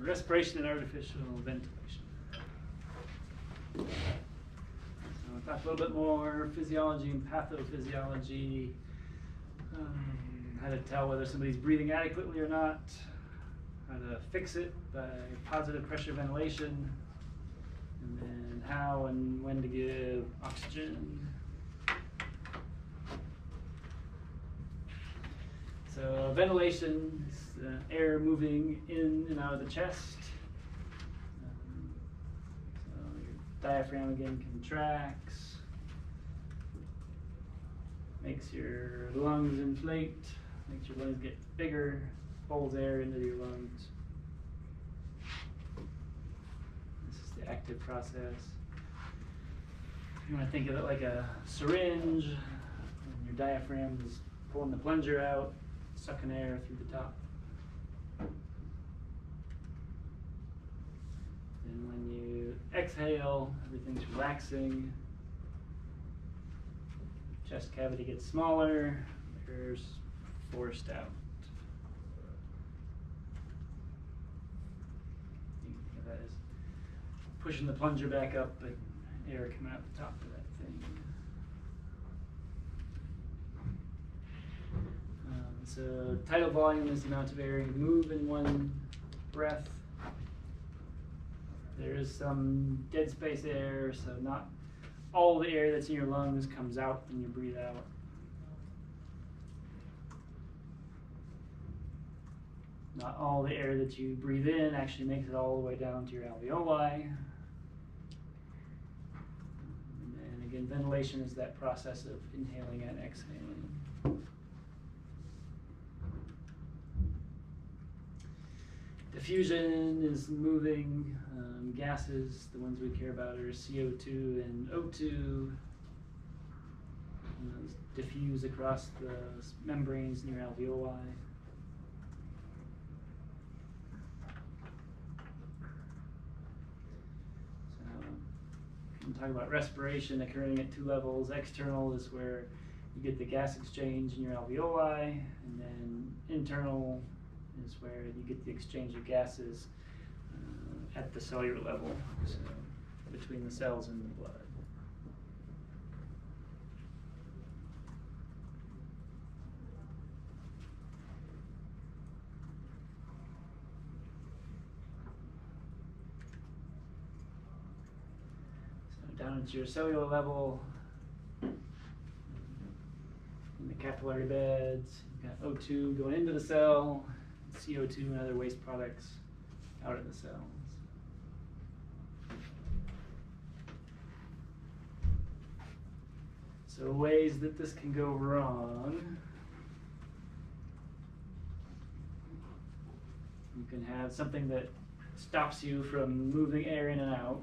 respiration and artificial ventilation. So we'll talk a little bit more physiology and pathophysiology, how to tell whether somebody's breathing adequately or not, how to fix it by positive pressure ventilation, and then how and when to give oxygen. So ventilation is air moving in and out of the chest. So your diaphragm again contracts, makes your lungs inflate, makes your lungs get bigger, pulls air into your lungs. This is the active process. You want to think of it like a syringe, and your diaphragm is pulling the plunger out, sucking air through the top. And when you exhale, everything's relaxing. Chest cavity gets smaller, air's forced out. You can think of that as pushing the plunger back up and air coming out the top of that thing. So tidal volume is the amount of air you move in one breath. There is some dead space air, so not all the air that's in your lungs comes out when you breathe out. Not all the air that you breathe in actually makes it all the way down to your alveoli. And again, ventilation is that process of inhaling and exhaling. Diffusion is moving gases. The ones we care about are CO2 and O2. Those diffuse across the membranes in your alveoli. So we can talk about respiration occurring at two levels. External is where you get the gas exchange in your alveoli, and then internal is where you get the exchange of gases at the cellular level, so between the cells and the blood. So down at your cellular level, in the capillary beds, you've got O2 going into the cell, CO2 and other waste products out of the cells. So ways that this can go wrong. You can have something that stops you from moving air in and out.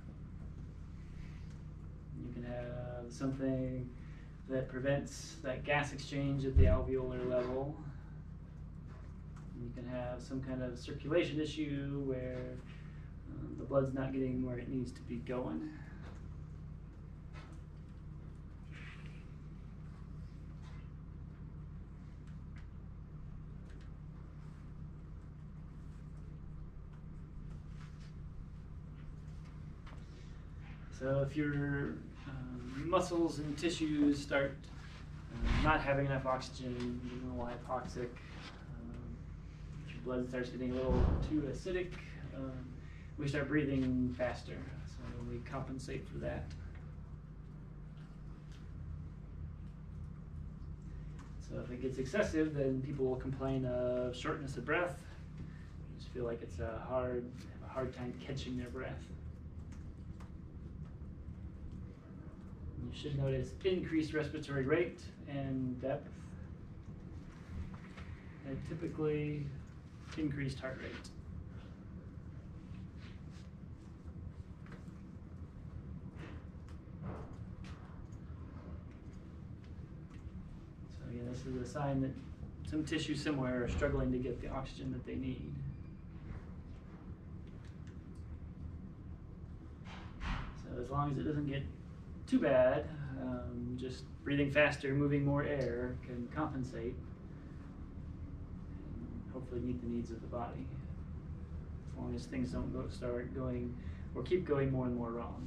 You can have something that prevents that gas exchange at the alveolar level. You can have some kind of circulation issue where the blood's not getting where it needs to be going. So if your muscles and tissues start not having enough oxygen, being a little hypoxic, blood starts getting a little too acidic, we start breathing faster, so we compensate for that. So if it gets excessive, then people will complain of shortness of breath. You just feel like it's a hard time catching their breath. You should notice increased respiratory rate and depth, and typically increased heart rate. So again, this is a sign that some tissues somewhere are struggling to get the oxygen that they need. So as long as it doesn't get too bad, just breathing faster, moving more air can compensate. Hopefully meet the needs of the body. as long as things don't start going or keep going more and more wrong.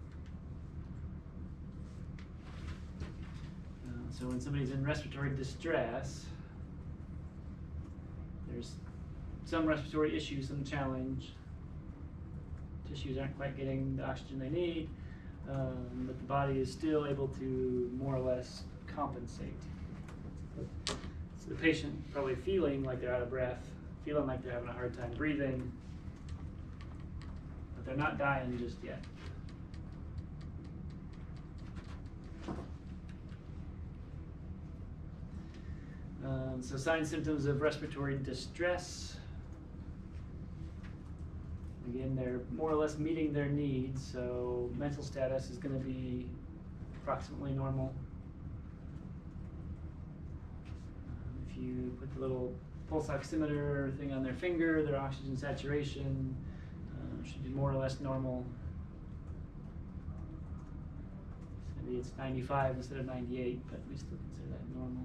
So when somebody's in respiratory distress, there's some respiratory issue, some challenge. Tissues aren't quite getting the oxygen they need, but the body is still able to more or less compensate. So the patient probably feeling like they're out of breath, feeling like they're having a hard time breathing, but they're not dying just yet. So signs, symptoms of respiratory distress. Again, they're more or less meeting their needs, so mental status is going to be approximately normal. If you put the little pulse oximeter thing on their finger, their oxygen saturation should be more or less normal. So maybe it's 95 instead of 98, but we still consider that normal.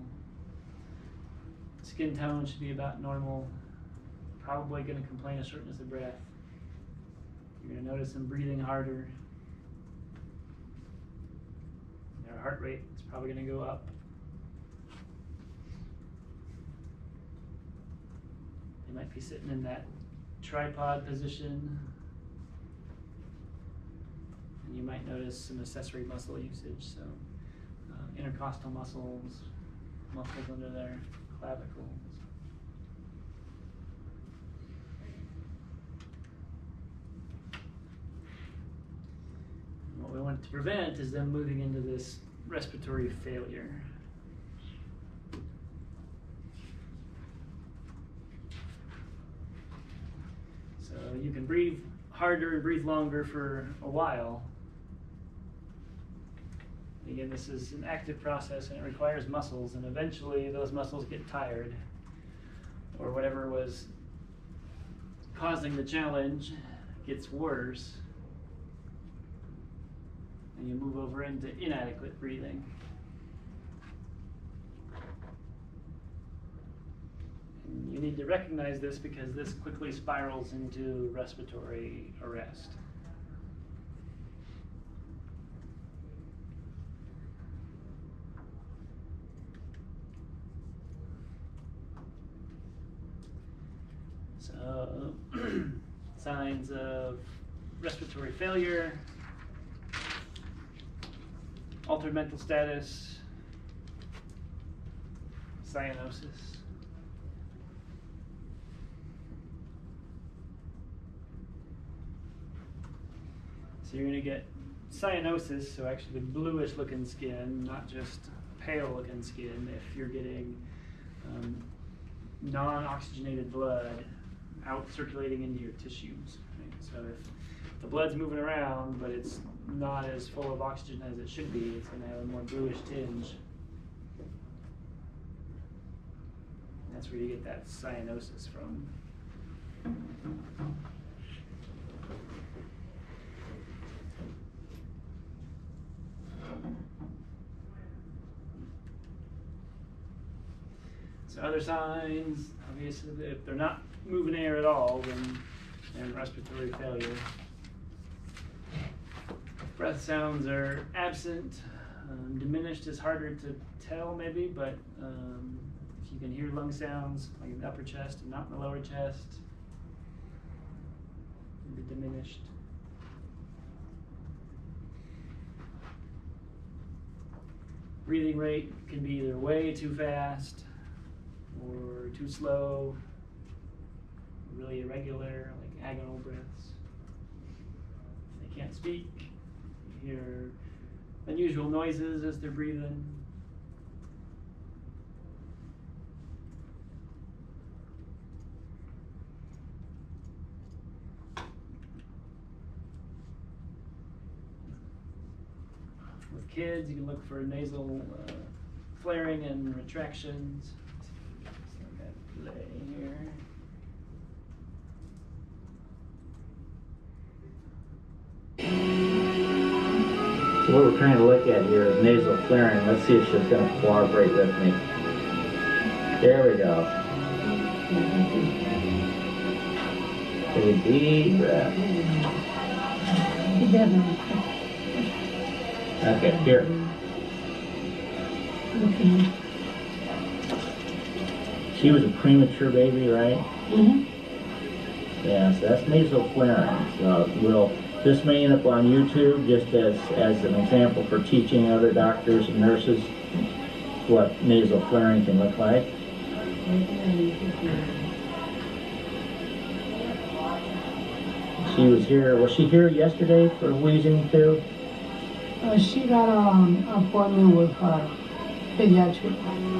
Skin tone should be about normal. Probably going to complain of shortness of breath. You're going to notice them breathing harder. Their heart rate is probably going to go up. They might be sitting in that tripod position. And you might notice some accessory muscle usage, so intercostal muscles, muscles under their clavicles. What we want to prevent is them moving into this respiratory failure. So you can breathe harder and breathe longer for a while. Again, this is an active process and it requires muscles, and eventually those muscles get tired, or whatever was causing the challenge gets worse, and you move over into inadequate breathing. And you need to recognize this because this quickly spirals into respiratory arrest. So, signs of respiratory failure, altered mental status, cyanosis. So you're going to get cyanosis, so actually bluish looking skin, not just pale looking skin, if you're getting non-oxygenated blood out circulating into your tissues. Right? So if the blood's moving around, but it's not as full of oxygen as it should be, it's going to have a more bluish tinge. And that's where you get that cyanosis from. So other signs, obviously, if they're not moving air at all, then they're in respiratory failure. Breath sounds are absent. Diminished is harder to tell maybe, but if you can hear lung sounds like in the upper chest and not in the lower chest, maybe diminished. Breathing rate can be either way too fast or too slow, really irregular, like agonal breaths. If they can't speak, you hear unusual noises as they're breathing. With kids, you can look for nasal flaring and retractions. Play here. So what we're trying to look at here is nasal flaring. Let's see if she's going to cooperate with me. There we go. Take a deep breath. Okay, here. Okay. She was a premature baby, right? Mm-hmm. Yeah, so that's nasal flaring. So this may end up on YouTube just as an example for teaching other doctors and nurses what nasal flaring can look like. She was she here yesterday for wheezing too? She got an appointment with her pediatric.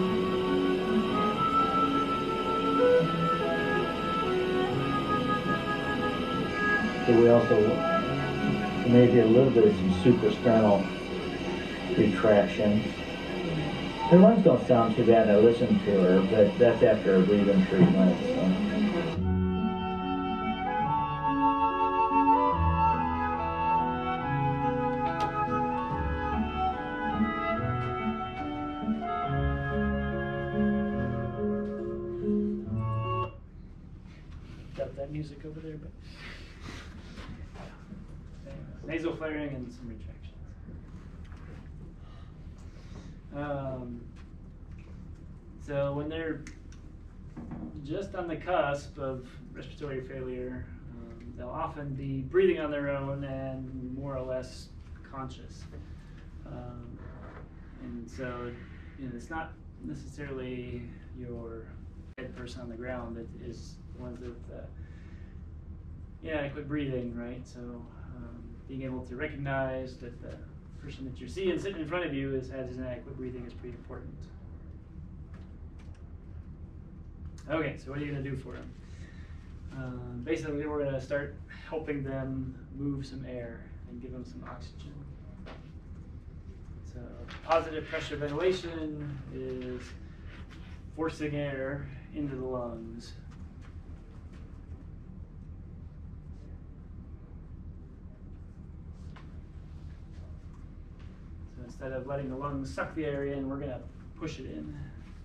So we also maybe a little bit of some suprasternal retraction. Her lungs don't sound too bad. I listened to her, but that's after a breathing treatment. So. Got that music over there, but nasal flaring and some retractions. So when they're just on the cusp of respiratory failure, they'll often be breathing on their own and more or less conscious. And so, it's not necessarily your dead person on the ground that is the ones that quit breathing, right? So being able to recognize that the person that you're seeing sitting in front of you has inadequate breathing is pretty important. Okay, so what are you going to do for them? Basically, we're going to start helping them move some air and give them some oxygen. So positive pressure ventilation is forcing air into the lungs. So instead of letting the lungs suck the air in, we're going to push it in.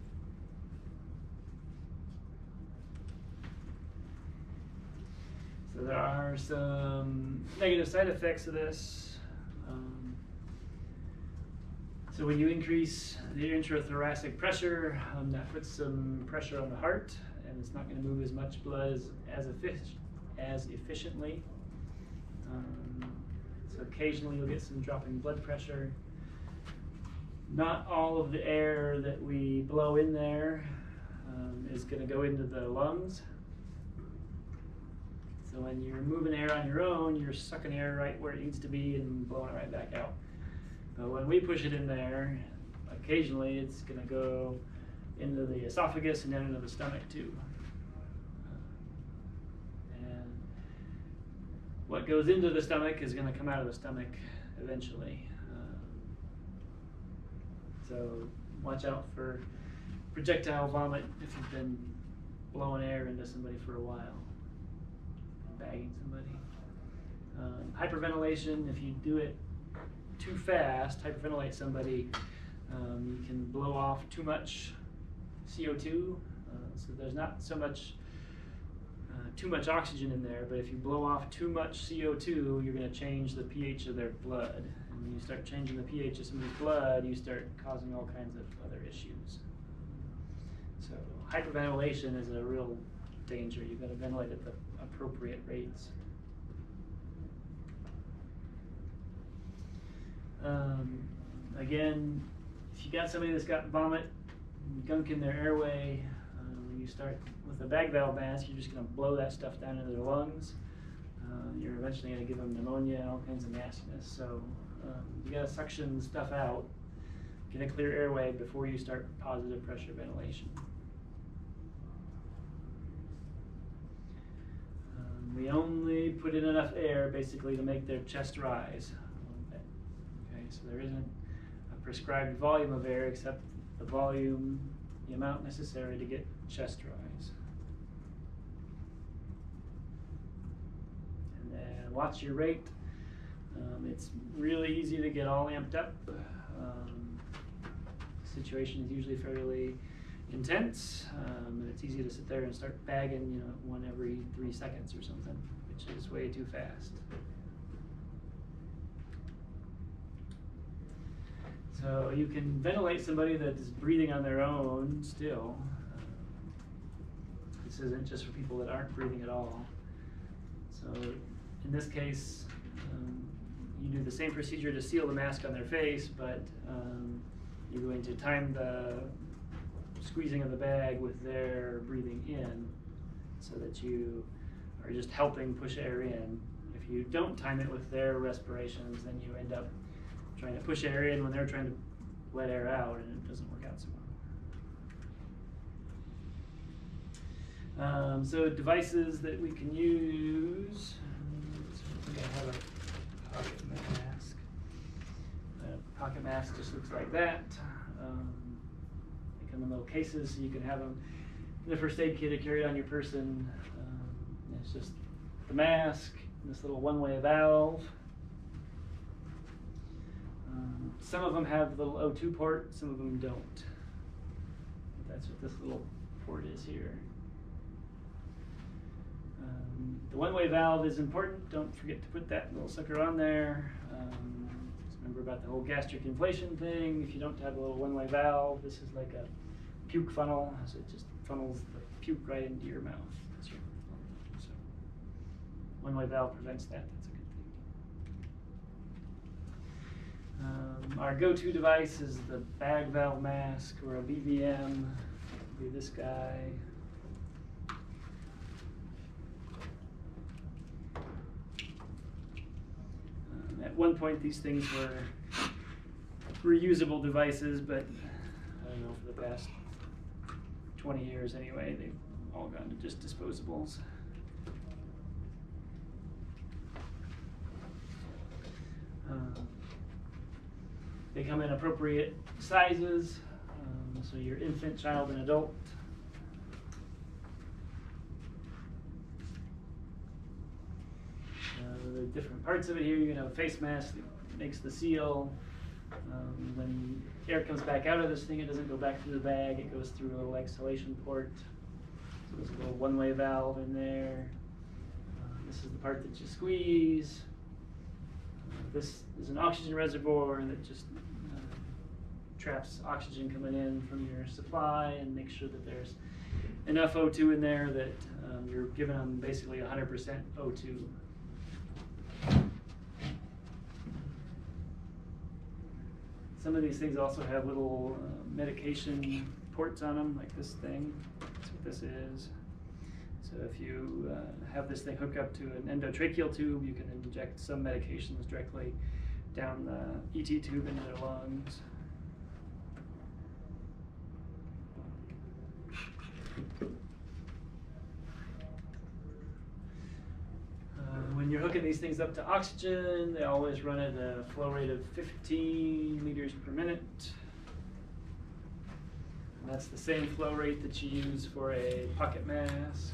So there are some negative side effects of this. So when you increase the intrathoracic pressure, that puts some pressure on the heart, and it's not going to move as much blood as efficiently. So occasionally you'll get some drop in blood pressure. Not all of the air that we blow in there is going to go into the lungs. So when you're moving air on your own, you're sucking air right where it needs to be and blowing it right back out. But when we push it in there, occasionally it's going to go into the esophagus and then into the stomach too. And what goes into the stomach is going to come out of the stomach eventually. So watch out for projectile vomit if you've been blowing air into somebody for a while. Bagging somebody. Hyperventilation, if you do it too fast, hyperventilate somebody, you can blow off too much CO2, so there's not so much too much oxygen in there, but if you blow off too much CO2, you're going to change the pH of their blood, and when you start changing the pH of somebody's blood, you start causing all kinds of other issues. So hyperventilation is a real danger. You've got to ventilate at the appropriate rates. Again, if you got somebody that's got vomit, gunk in their airway, when you start with a bag valve mask, you're just going to blow that stuff down into their lungs. You're eventually going to give them pneumonia and all kinds of nastiness. So you got to suction stuff out, get a clear airway before you start positive pressure ventilation. We only put in enough air basically to make their chest rise a little bit. Okay, so there isn't a prescribed volume of air except the volume, the amount necessary to get chest rise. And then watch your rate. It's really easy to get all amped up. The situation is usually fairly intense, and it's easy to sit there and start bagging, you know, one every 3 seconds or something, which is way too fast. So you can ventilate somebody that is breathing on their own still. This isn't just for people that aren't breathing at all. So in this case, you do the same procedure to seal the mask on their face, but you're going to time the squeezing of the bag with their breathing in, so that you are just helping push air in. If you don't time it with their respirations, then you end up trying to push air in when they're trying to let air out, and it doesn't work out so well. So devices that we can use. So I think I have a pocket mask. A pocket mask just looks like that. They come in little cases, so you can have them in the first aid kit or carry it on your person. It's just the mask and this little one-way valve. Some of them have the little O2 port, some of them don't. That's what this little port is here. The one-way valve is important. Don't forget to put that little sucker on there. Just remember about the whole gastric inflation thing. If you don't have a little one-way valve, this is like a puke funnel, so it just funnels the puke right into your mouth. So one-way valve prevents that. That's a good thing. Our go-to device is the bag valve mask, or a BVM. It'll be this guy. At one point, these things were reusable devices, but I don't know, for the past 20 years anyway, they've all gone to just disposables. They come in appropriate sizes, so your infant, child, and adult. The different parts of it here, you can have a face mask that makes the seal. When air comes back out of this thing, it doesn't go back through the bag, it goes through a little exhalation port. So there's a little one-way valve in there. This is the part that you squeeze. This is an oxygen reservoir that just traps oxygen coming in from your supply and makes sure that there's enough O2 in there that you're giving them basically 100% O2. Some of these things also have little medication ports on them, like this thing. That's what this is. So if you have this thing hooked up to an endotracheal tube, you can inject some medications directly down the ET tube into their lungs. When you're hooking these things up to oxygen, they always run at a flow rate of 15 liters per minute. And that's the same flow rate that you use for a pocket mask.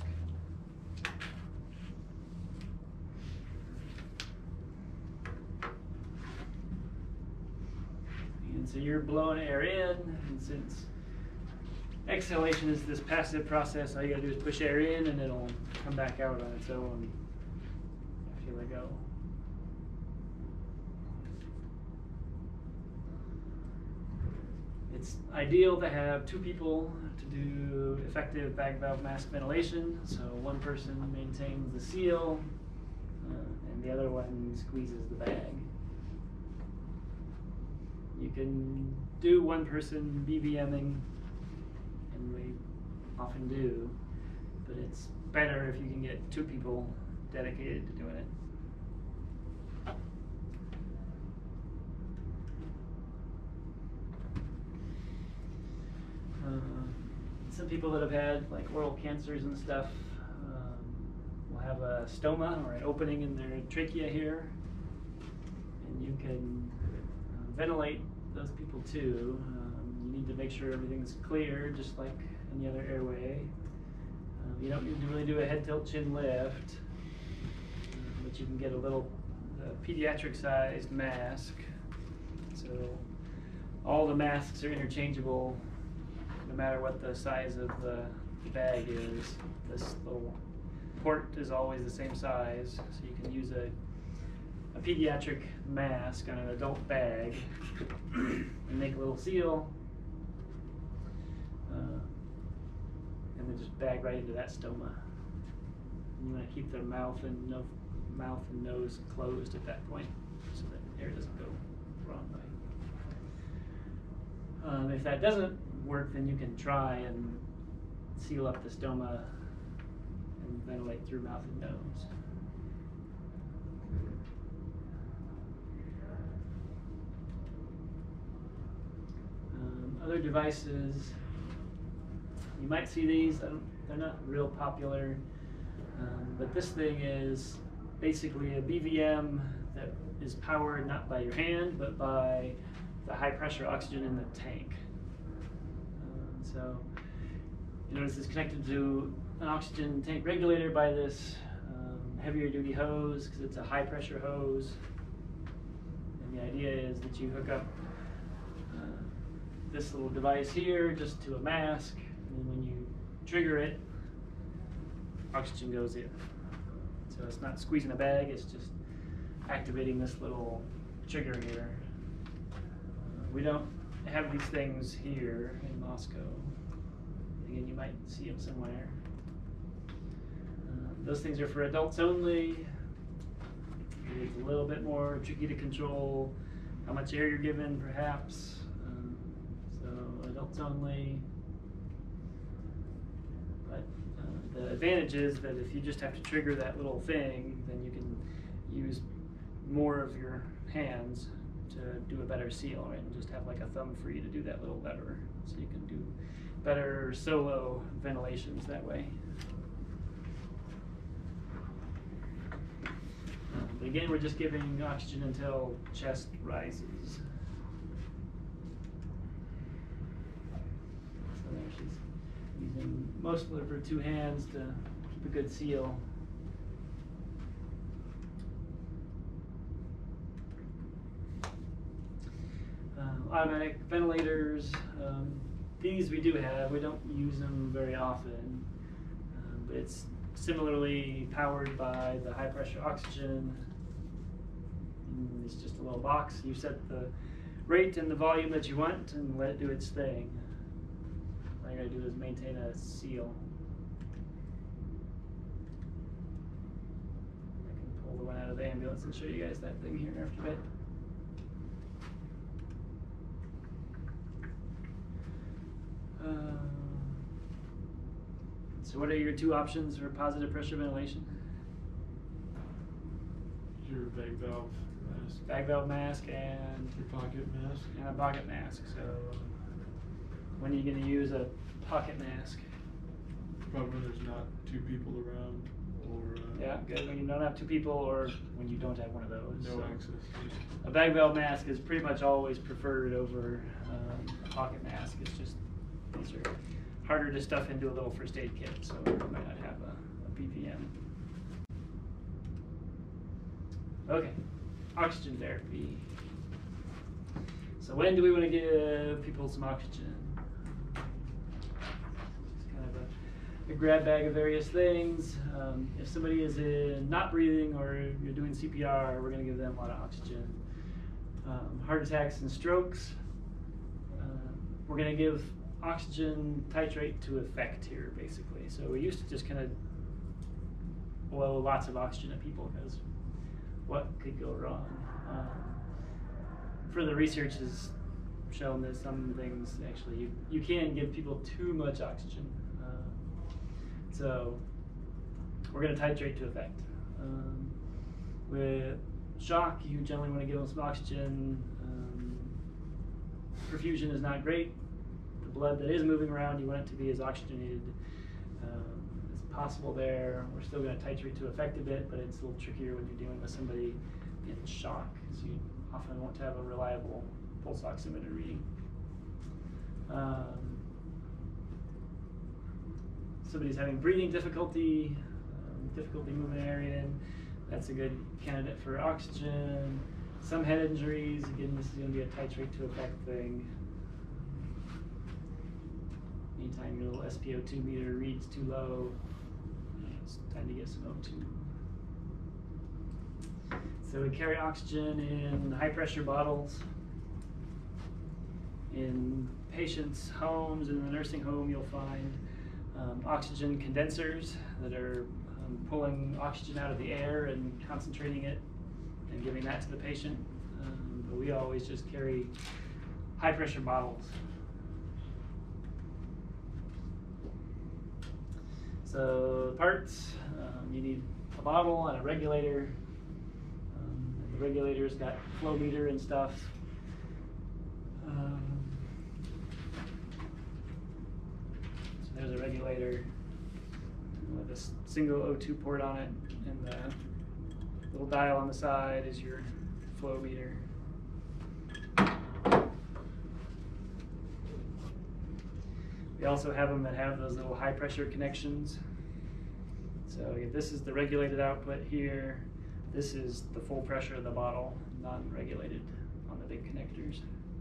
And so you're blowing air in, and since exhalation is this passive process, all you gotta do is push air in and it'll come back out on its own. Here we go. It's ideal to have 2 people to do effective bag valve mask ventilation. So one person maintains the seal and the other one squeezes the bag. You can do one person BVMing, and we often do, but it's better if you can get 2 people dedicated to doing it. Some people that have had like oral cancers and stuff will have a stoma or an opening in their trachea here, and you can ventilate those people too. You need to make sure everything's clear, just like any other airway. You don't need to really do a head tilt chin lift, but you can get a little pediatric sized mask. So all the masks are interchangeable, no matter what the size of the bag is. This little port is always the same size, so you can use a pediatric mask on an adult bag and make a little seal, and then just bag right into that stoma. And you want to keep the mouth and nose closed at that point, so that air doesn't go the wrong way. If that doesn't work, then you can try and seal up the stoma and ventilate through mouth and nose. Other devices, you might see these. They're not real popular, but this thing is basically a BVM that is powered not by your hand, but by the high pressure oxygen in the tank. So you notice it's connected to an oxygen tank regulator by this heavier duty hose, because it's a high pressure hose. And the idea is that you hook up this little device here just to a mask, and when you trigger it, oxygen goes in. So it's not squeezing a bag, it's just activating this little trigger here. We don't have these things here in Moscow. Again, you might see them somewhere. Those things are for adults only. It's a little bit more tricky to control how much air you're given, perhaps. So adults only. But the advantage is that if you just have to trigger that little thing, then you can use more of your hands to do a better seal, right? And just have like a thumb free to do that little lever. So you can do better solo ventilations that way. But again, we're just giving oxygen until chest rises. So there she's using most of her two hands to keep a good seal. Automatic ventilators, these we do have. We don't use them very often, but it's similarly powered by the high pressure oxygen. And it's just a little box. You set the rate and the volume that you want and let it do its thing. All you gotta do is maintain a seal. I can pull the one out of the ambulance and show you guys that thing here after a bit. So what are your two options for positive pressure ventilation? Your bag valve mask. Bag valve mask and Your pocket mask. And a pocket mask. So when are you going to use a pocket mask? Probably when there's not two people around, or yeah, good. When you don't have two people, or when you don't have one of those. no So access. a bag valve mask is pretty much always preferred over a pocket mask. It's just these are harder to stuff into a little first aid kit, so you might not have a BVM. Okay, oxygen therapy. So when do we want to give people some oxygen? It's kind of a grab bag of various things. If somebody is not breathing or you're doing CPR, we're going to give them a lot of oxygen. Heart attacks and strokes, we're going to give oxygen titrate to effect here, basically. So we used to just kind of blow lots of oxygen at people because what could go wrong? Further research has shown that some things actually you can give people too much oxygen. So we're going to titrate to effect. With shock, you generally want to give them some oxygen. Perfusion is not great. Blood that is moving around, you want it to be as oxygenated as possible there. We're still going to titrate to effect a bit, but it's a little trickier when you're dealing with somebody in shock, because you often won't have a reliable pulse oximeter reading. Somebody's having breathing difficulty, difficulty moving air in, that's a good candidate for oxygen. Some head injuries, again, this is going to be a titrate to effect thing. Anytime your little SpO2 meter reads too low, it's time to get some O2. So we carry oxygen in high pressure bottles. In patients' homes, in the nursing home, you'll find oxygen condensers that are pulling oxygen out of the air and concentrating it and giving that to the patient. But we always just carry high pressure bottles. So the parts, you need a bottle and a regulator. The regulator's got flow meter and stuff. So there's a regulator with a single O2 port on it, and the little dial on the side is your flow meter. We also have them that have those little high pressure connections. So this is the regulated output here. This is the full pressure of the bottle, non-regulated on the big connectors.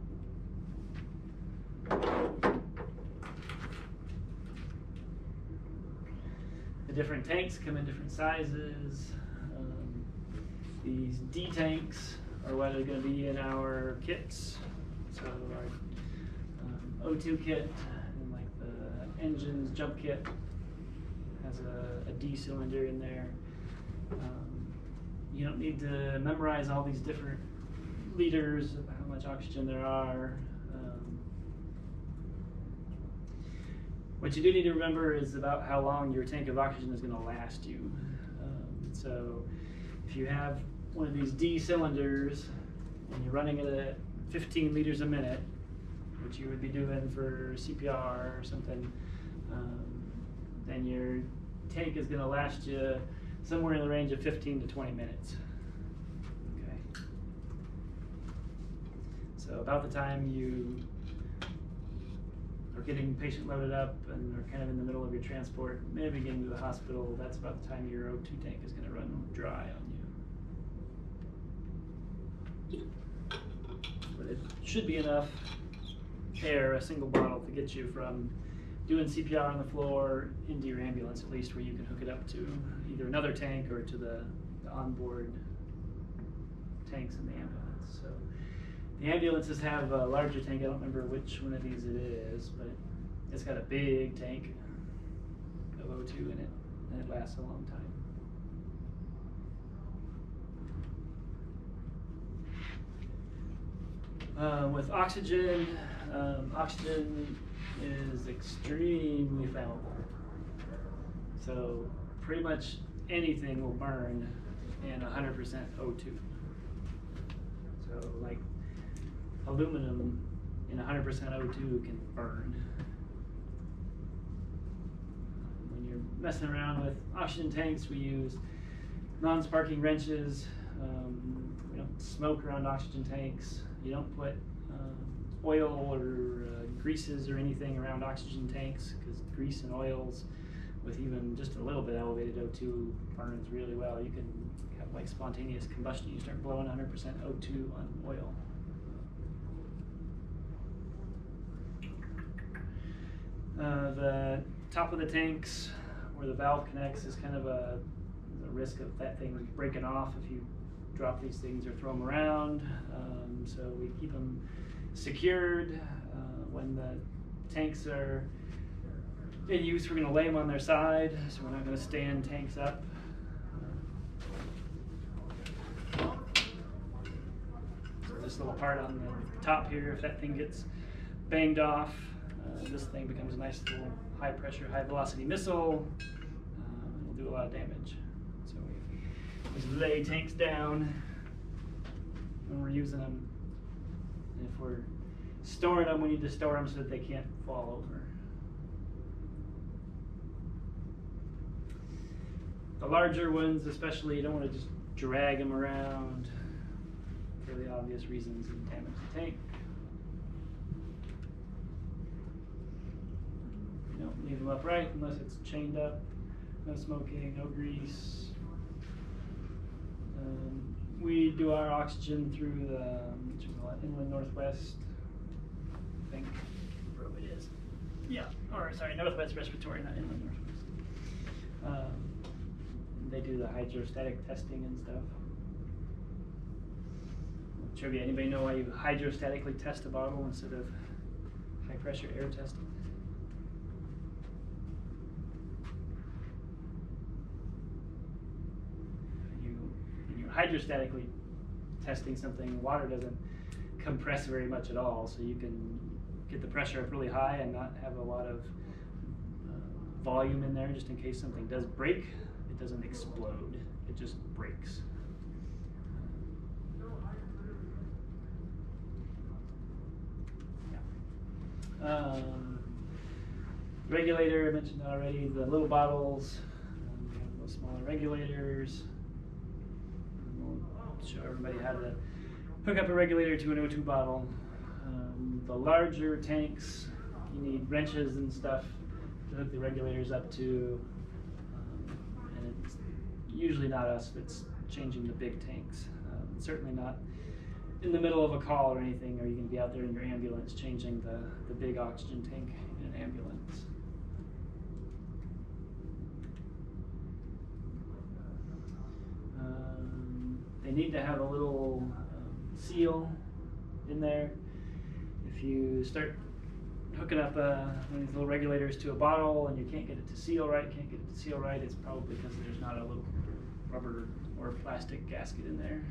The different tanks come in different sizes. These D tanks are what are going to be in our kits. So our O2 kit, and like the engine's jump kit has a D cylinder in there. You don't need to memorize all these different liters of how much oxygen there are. What you do need to remember is about how long your tank of oxygen is going to last you. So if you have one of these D cylinders and you're running it at 15 liters a minute, which you would be doing for CPR or something, then your tank is going to last you somewhere in the range of 15 to 20 minutes. Okay. So about the time you are getting the patient loaded up and are kind of in the middle of your transport, maybe getting to the hospital, that's about the time your O2 tank is going to run dry on you. But it should be enough air, a single bottle, to get you from doing CPR on the floor into your ambulance, at least, where you can hook it up to either another tank or to the onboard tanks in the ambulance. So the ambulances have a larger tank. I don't remember which one of these it is, but it's got a big tank of O2 in it, and it lasts a long time. With oxygen, oxygen is extremely flammable. So pretty much anything will burn in 100% O2. So like aluminum in 100% O2 can burn. When you're messing around with oxygen tanks, we use non-sparking wrenches. We don't smoke around oxygen tanks. You don't put oil or greases or anything around oxygen tanks, because grease and oils with even just a little bit elevated O2 burns really well. You can have like spontaneous combustion. You start blowing 100% O2 on oil. The top of the tanks where the valve connects is kind of a risk of that thing breaking off if you drop these things or throw them around. So we keep them secured. When the tanks are in use, we're going to lay them on their side, so we're not going to stand tanks up. So this little part on the top here, if that thing gets banged off, this thing becomes a nice little high pressure, high velocity missile. It'll do a lot of damage. So we just lay tanks down when we're using them. And if we're storing them, we need to store them so that they can't fall over. The larger ones especially, you don't want to just drag them around for the obvious reasons and damage the tank. You don't leave them upright unless it's chained up. No smoking, no grease. We do our oxygen through the inland northwest, I think, where it is. Yeah, or sorry, Northwest Respiratory, not Inland Northwest. They do the hydrostatic testing and stuff. Trivia, anybody know why you hydrostatically test a bottle instead of high pressure air testing? When you're hydrostatically testing something, water doesn't compress very much at all, so you can get the pressure up really high and not have a lot of volume in there, just in case something does break. It doesn't explode, it just breaks. Regulator, I mentioned already, the little bottles, we have those smaller regulators. We'll show everybody how to hook up a regulator to an O2 bottle. The larger tanks, you need wrenches and stuff to hook the regulators up to, and it's usually not us that's changing the big tanks. Certainly not in the middle of a call or anything, or you can be out there in your ambulance changing the big oxygen tank in an ambulance. They need to have a little seal in there. If you start hooking up one of these little regulators to a bottle and you can't get it to seal right, it's probably because there's not a little rubber or plastic gasket in there.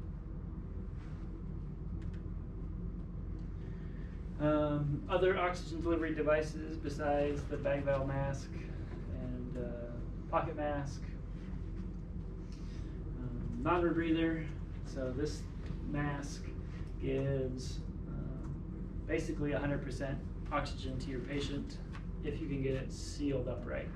Other oxygen delivery devices besides the bag valve mask and pocket mask. Non-rebreather, so this mask gives basically 100% oxygen to your patient if you can get it sealed up right.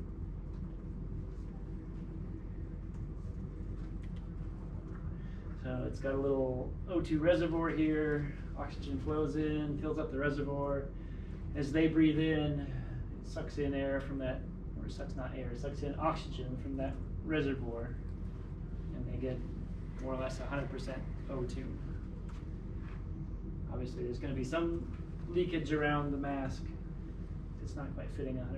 So it's got a little O2 reservoir here, oxygen flows in, fills up the reservoir. As they breathe in, it sucks in air from that, or it sucks not air, it sucks in oxygen from that reservoir, and they get more or less 100% O2. Obviously there's going to be some leakage around the mask. It's not quite fitting 100%.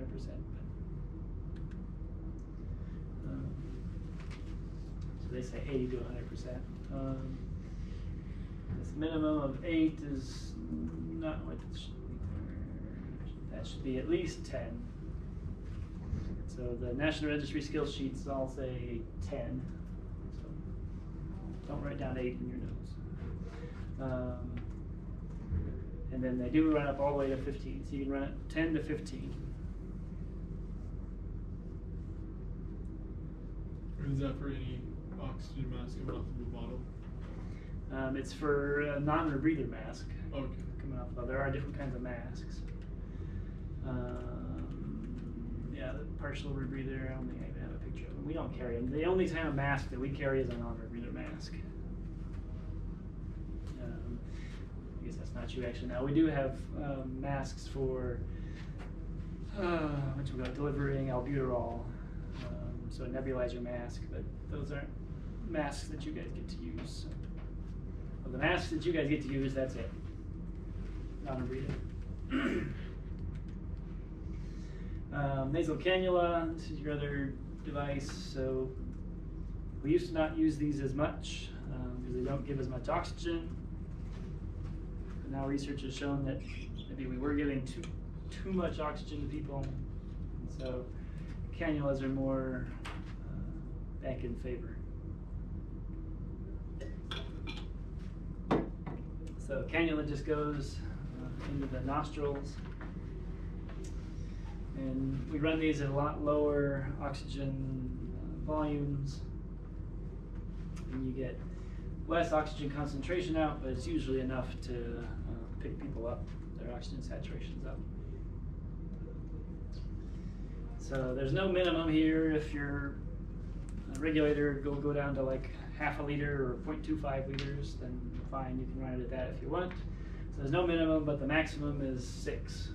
So they say 80 to 100%. This minimum of 8 is not what it should be. That should be at least 10. So the National Registry skills sheets all say 10. So don't write down 8 in your notes. And then they do run up all the way to 15. So you can run it 10 to 15. Is that for any oxygen mask coming off of the bottle? It's for a non-rebreather mask. Okay. Coming off of, there are different kinds of masks. Yeah, the partial rebreather, I don't think I even have a picture of them. We don't carry them. The only kind of mask that we carry is a non-rebreather mask. I guess that's not you actually now. We do have masks for what you got, delivering albuterol, so a nebulizer mask, but those aren't masks that you guys get to use. So. Well, the masks that you guys get to use, that's it. Non-rebreather. Nasal cannula, this is your other device. So we used to not use these as much because they don't give as much oxygen. But now research has shown that maybe we were giving too much oxygen to people. And so cannulas are more back in favor. So cannula just goes into the nostrils. And we run these at a lot lower oxygen volumes. And you get less oxygen concentration out, but it's usually enough to pick people up, their oxygen saturation's up. So there's no minimum here. If your regulator go down to like half a liter or 0.25 liters, then fine, you can run it at that if you want. So there's no minimum, but the maximum is 6.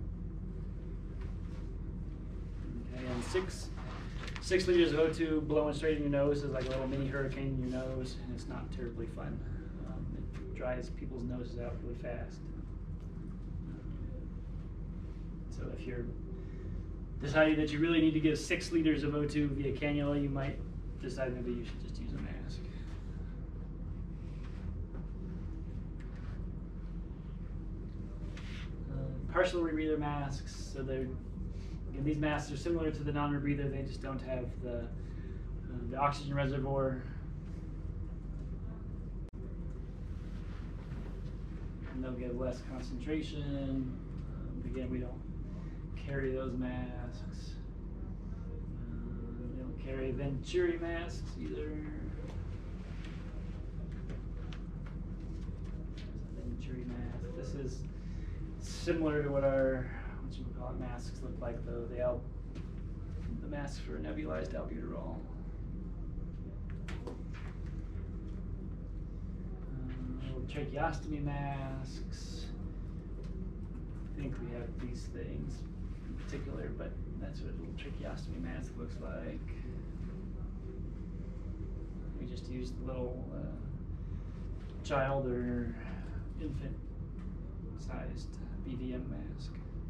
Okay, and 6 liters of O2 blowing straight in your nose is like a little mini hurricane in your nose, and it's not terribly fun. It dries people's noses out really fast. So if you're deciding that you really need to give 6 liters of O2 via cannula, you might decide maybe you should just use a mask. Partial rebreather masks, so they're, again, these masks are similar to the non-rebreather, they just don't have the oxygen reservoir. And they'll give less concentration. Again, we don't carry those masks. We don't carry Venturi masks either. Venturi mask. This is similar to what our masks look like, though. The masks for nebulized albuterol. Tracheostomy masks. I think we have these things in particular, but that's what a little tracheostomy mask looks like. We just use the little child or infant sized BVM mask.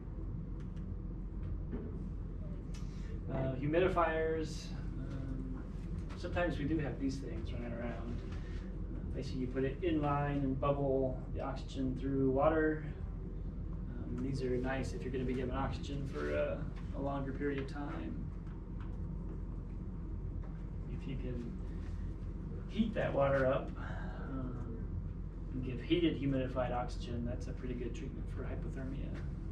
Humidifiers. Sometimes we do have these things running around. Basically, you put it in line and bubble the oxygen through water. These are nice if you're going to be giving oxygen for a longer period of time. If you can heat that water up and give heated humidified oxygen, that's a pretty good treatment for hypothermia.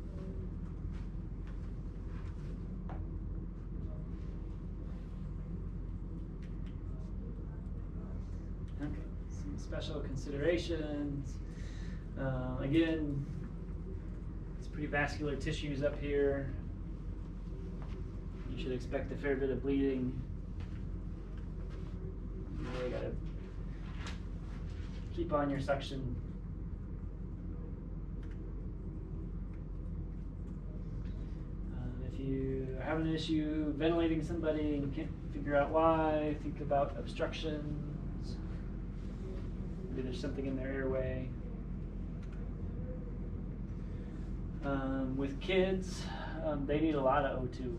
Okay, some special considerations. Again, it's pretty vascular tissues up here. You should expect a fair bit of bleeding. You really gotta keep on your suction. If you are having an issue ventilating somebody and can't figure out why, think about obstructions. Maybe there's something in their airway. With kids, they need a lot of O2.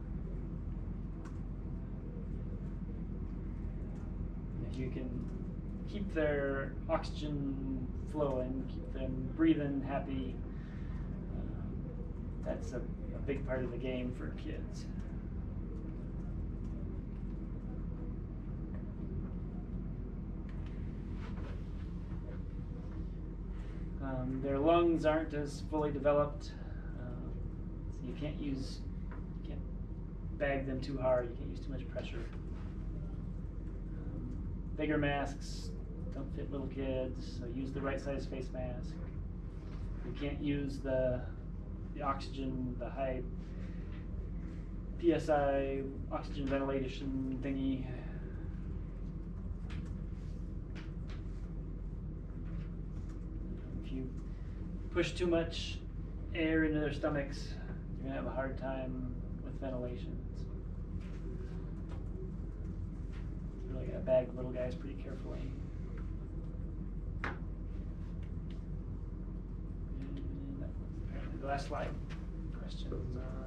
If you can keep their oxygen flowing, keep them breathing happy, that's a big part of the game for kids. Their lungs aren't as fully developed, so you can't bag them too hard, you can't use too much pressure. Bigger masks don't fit little kids, so use the right size face mask. You can't use the oxygen, the high PSI oxygen ventilation thingy. If you push too much air into their stomachs, you're gonna have a hard time with ventilation. You really gotta bag the little guys pretty carefully. And that was apparently the last slide. Questions?